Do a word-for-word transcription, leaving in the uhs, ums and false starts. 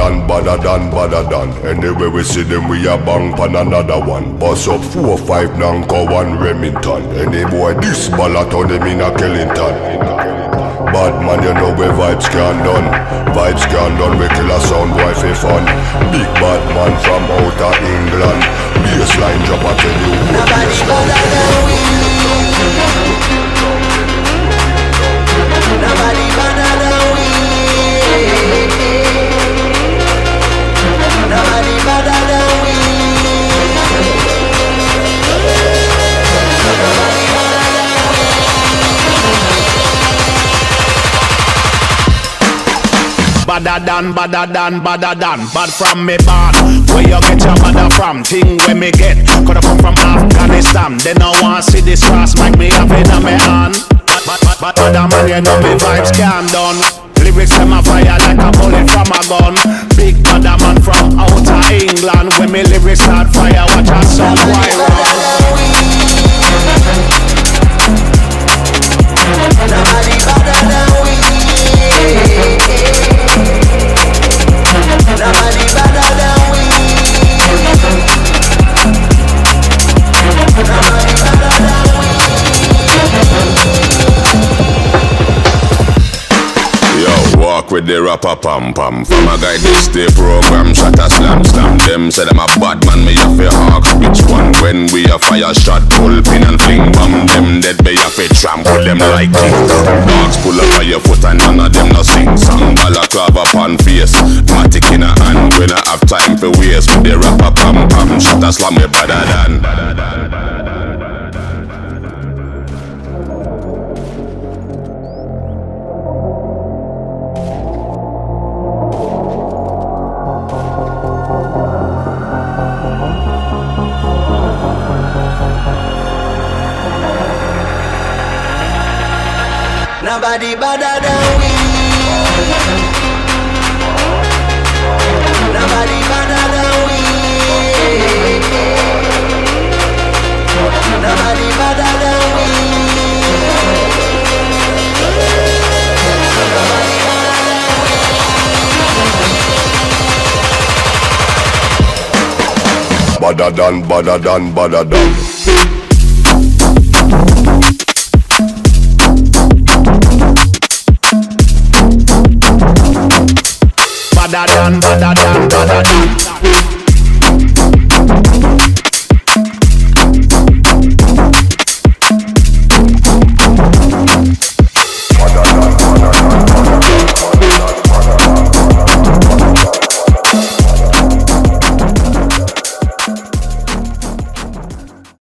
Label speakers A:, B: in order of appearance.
A: than, badder than, badder than. Anyway we see them, we a bang pan another one. Bust up four, five, Nanko, one Remington. Any boy this ballot on him in a Kellington. Bad man, you know where vibes can done. Vibes can done, we kill a sound boy for fun. Big bad man from outer England. Bassline drop, I tell you.
B: Nobody better than we. Nobody better than we. Nobody better than we.
C: Badder than, badder than, badder than. Bad from me bad. Where you get your badder from? Thing where me get. Coulda come from Afghanistan. They no want see this cross make me have it on me hand. But, but, but, but, badder man, you know me vibes can done. Lyrics them a fire like a bullet from a gun. Big badder man from outer England. When me lyrics start fire, watch a song viral.
B: Nobody better than we. Nobody better than we. Nobody better than we.
A: Yo, walk with the rapper pam pam. From a guy this day program, shot a slam slam. Them say them a bad man, me have a hawk. Which one? When we a fire shot, pull pin and fling bomb. Them dead me have a trample them like kings. Dogs pull up on your foot and none of them no sing song. Balaclava pan face, matic in a hand. When I have time for waste, with the rapper pam pam. Shot a slam me better than.
B: Nobody better than we. Nobody better than we. Nobody better than we.
A: Badder than, badder than, badder than.
C: Badder than, badder than, badder than.